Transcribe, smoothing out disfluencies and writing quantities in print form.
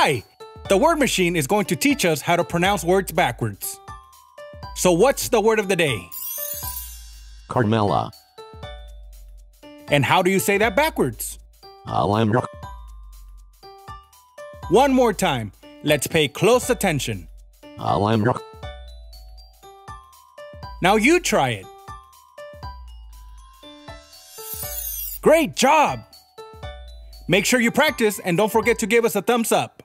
Hi! The word machine is going to teach us how to pronounce words backwards. So what's the word of the day? CARMELA. And how do you say that backwards? Alamra. One more time. Let's pay close attention. Alamra. Now you try it. Great job! Make sure you practice and don't forget to give us a thumbs up.